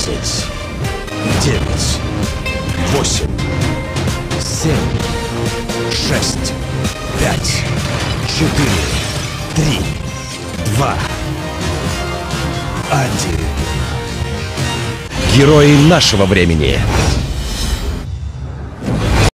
10, 9, 8, 7, 6, 5, 4, 3, 2, 1. Герои нашего времени.